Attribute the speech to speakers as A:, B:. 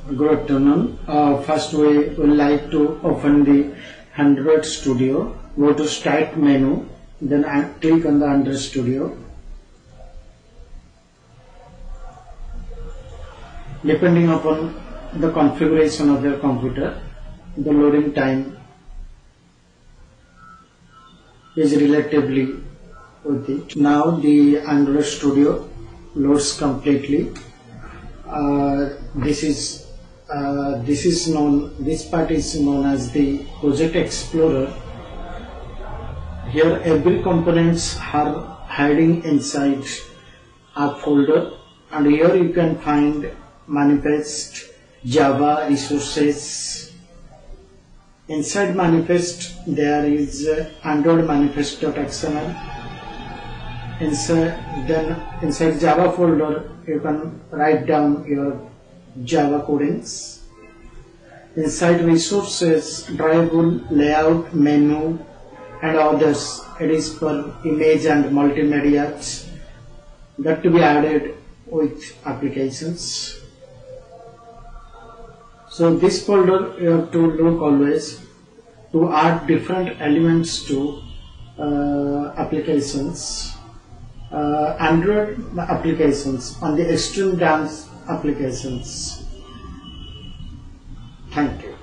A: Good afternoon. First we would like to open the Android Studio. Go to Start menu, then click on the Android Studio. Depending upon the configuration of your computer, the loading time is relatively with it. Now the Android Studio loads completely. This part is known as the Project Explorer. Here every components are hiding inside a folder, and here you can find manifest, Java resources. Inside manifest there is AndroidManifest.xml. Inside Java folder you can write down your Java codings. Inside resources, drivable, layout, menu and others. It is for image and multimedia that to be added with applications. So this folder you have to look always to add different elements to applications. Android applications on the extreme dance applications. Thank you.